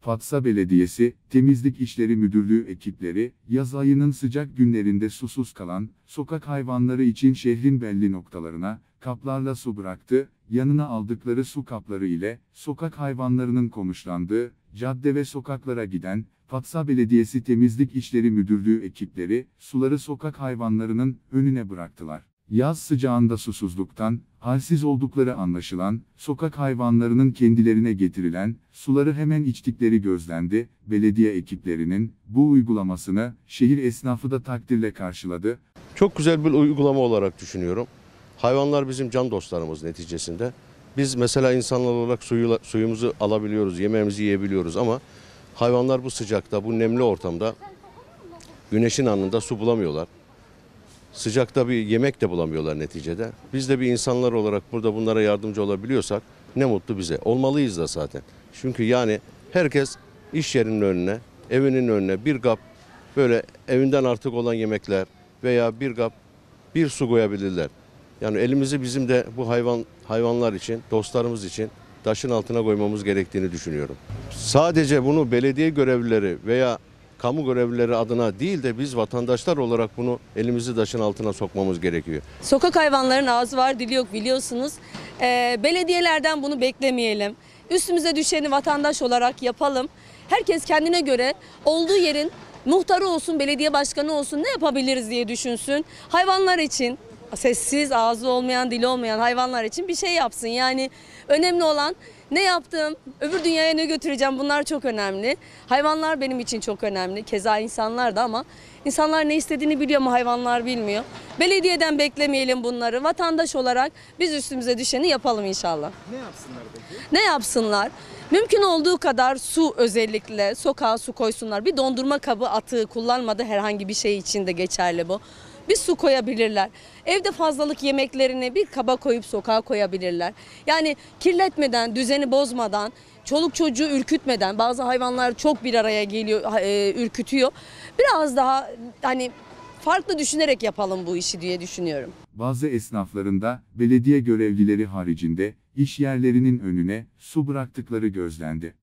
Fatsa Belediyesi, Temizlik İşleri Müdürlüğü ekipleri, yaz ayının sıcak günlerinde susuz kalan, sokak hayvanları için şehrin belli noktalarına, kaplarla su bıraktı, yanına aldıkları su kapları ile, sokak hayvanlarının konuşlandığı, cadde ve sokaklara giden, Fatsa Belediyesi Temizlik İşleri Müdürlüğü ekipleri, suları sokak hayvanlarının önüne bıraktılar. Yaz sıcağında susuzluktan, halsiz oldukları anlaşılan, sokak hayvanlarının kendilerine getirilen, suları hemen içtikleri gözlendi, belediye ekiplerinin, bu uygulamasını, şehir esnafı da takdirle karşıladı. Çok güzel bir uygulama olarak düşünüyorum. Hayvanlar bizim can dostlarımız neticesinde. Biz mesela insanlar olarak suyumuzu alabiliyoruz, yemeğimizi yiyebiliyoruz ama hayvanlar bu sıcakta, bu nemli ortamda, güneşin alnında su bulamıyorlar. Sıcakta bir yemek de bulamıyorlar neticede. Biz de bir insanlar olarak burada bunlara yardımcı olabiliyorsak ne mutlu bize. Olmalıyız da zaten. Çünkü yani herkes iş yerinin önüne, evinin önüne bir kap böyle evinden artık olan yemekler veya bir su koyabilirler. Yani elimizi bizim de bu hayvanlar için, dostlarımız için taşın altına koymamız gerektiğini düşünüyorum. Sadece bunu belediye görevlileri veya kamu görevlileri adına değil de biz vatandaşlar olarak bunu elimizi taşın altına sokmamız gerekiyor. Sokak hayvanların ağzı var, dili yok biliyorsunuz. Belediyelerden bunu beklemeyelim. Üstümüze düşeni vatandaş olarak yapalım. Herkes kendine göre olduğu yerin muhtarı olsun, belediye başkanı olsun ne yapabiliriz diye düşünsün. Hayvanlar için, sessiz, ağzı olmayan, dili olmayan hayvanlar için bir şey yapsın. Yani önemli olan ne yaptım, öbür dünyaya ne götüreceğim, bunlar çok önemli. Hayvanlar benim için çok önemli. Keza insanlar da ama insanlar ne istediğini biliyor ama hayvanlar bilmiyor. Belediyeden beklemeyelim bunları. Vatandaş olarak biz üstümüze düşeni yapalım inşallah. Ne yapsınlar peki? Ne yapsınlar? Mümkün olduğu kadar su, özellikle sokağa su koysunlar. Bir dondurma kabı, atığı kullanmadı, herhangi bir şey için de geçerli bu. Bir su koyabilirler. Evde fazlalık yemeklerini bir kaba koyup sokağa koyabilirler. Yani kirletmeden, düzeni bozmadan, çoluk çocuğu ürkütmeden, bazı hayvanlar çok bir araya geliyor, ürkütüyor. Biraz daha hani farklı düşünerek yapalım bu işi diye düşünüyorum. Bazı esnaflarında, belediye görevlileri haricinde, iş yerlerinin önüne, su bıraktıkları gözlendi.